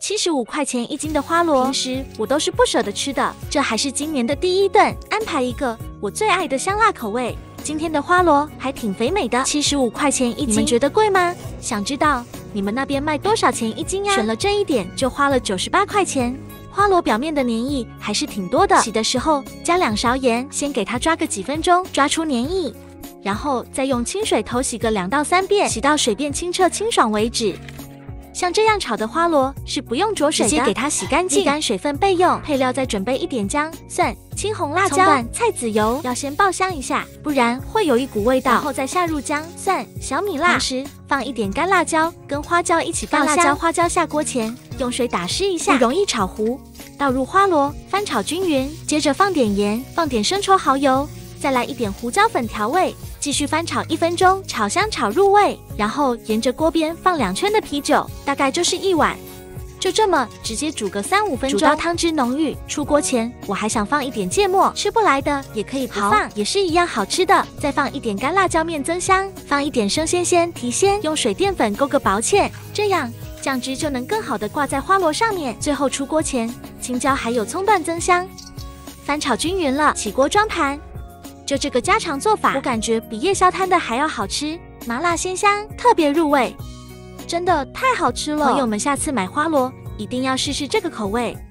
75块钱一斤的花螺，平时我都是不舍得吃的，这还是今年的第一顿，安排一个我最爱的香辣口味。今天的花螺还挺肥美的，75块钱一斤，你们觉得贵吗？想知道你们那边卖多少钱一斤呀？省了这一点就花了98块钱。花螺表面的粘液还是挺多的，洗的时候加2勺盐，先给它抓个几分钟，抓出粘液，然后再用清水头洗个2到3遍，洗到水变清澈清爽为止。像这样炒的花螺是不用着水的，直接给它洗干净，沥干水分备用。配料再准备一点姜、蒜、青红辣椒、葱段、菜籽油，要先爆香一下，不然会有一股味道。然后再下入姜、蒜、小米辣，同时放一点干辣椒跟花椒一起爆香。干辣椒、花椒下锅前用水打湿一下，不容易炒糊。倒入花螺，翻炒均匀，接着放点盐，放点生抽、蚝油，再来一点胡椒粉调味。继续翻炒1分钟，炒香炒入味，然后沿着锅边放2圈的啤酒，大概就是1碗。就这么直接煮个3、5分钟，煮到汤汁浓郁。出锅前我还想放一点芥末，吃不来的也可以不放，也是一样好吃的。再放一点干辣椒面增香，放一点生鲜鲜提鲜，用水淀粉勾个薄芡，这样酱汁就能更好的挂在花螺上面。最后出锅前，青椒还有葱段增香。翻炒均匀了，起锅装盘。就这个家常做法，我感觉比夜宵摊的还要好吃，麻辣鲜香，特别入味，真的太好吃了。朋友们下次买花螺一定要试试这个口味。